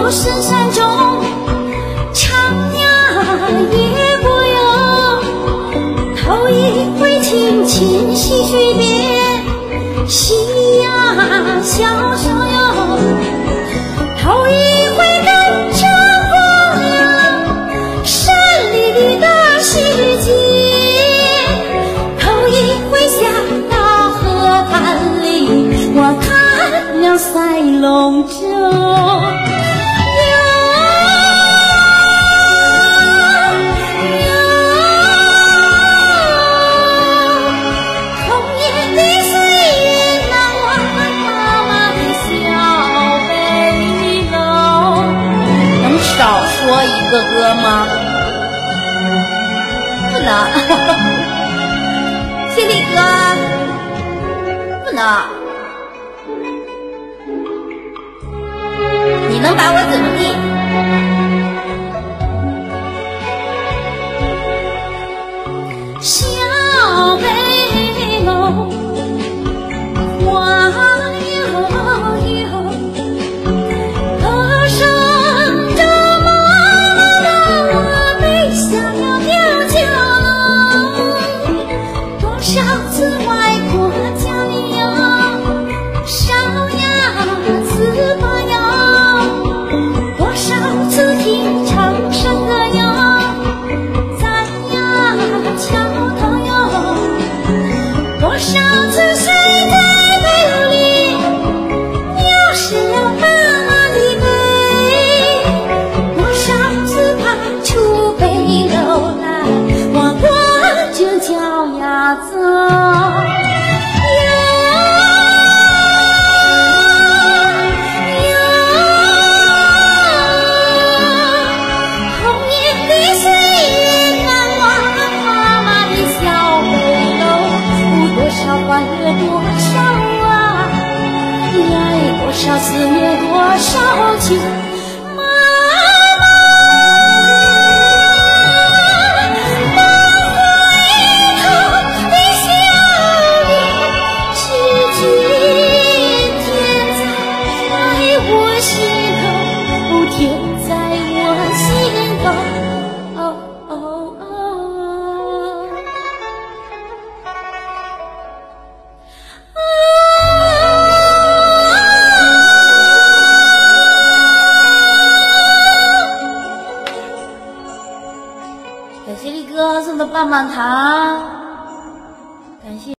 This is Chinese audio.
深山中，长呀夜过哟，头一回听琴细曲别，夕呀小手哟，头一回跟着我呀，山里的世界，头一回下到河滩里，我看了赛龙舟。少说一个歌吗？不能，谢力哥，不能。你能把我怎么地？小北楼，花悠悠，歌声中多少次外婆家里哟，烧呀糍粑哟，多少次听唱山歌哟，咱呀桥头哟，多少次睡在被里，尿湿了妈妈的背，多少次爬出北楼来，我光着脚呀走。欢乐多少啊，爱多少思念多少情，妈妈把回头的笑脸，是今天在我心头，天在我心头。感谢力哥送的棒棒糖，感谢。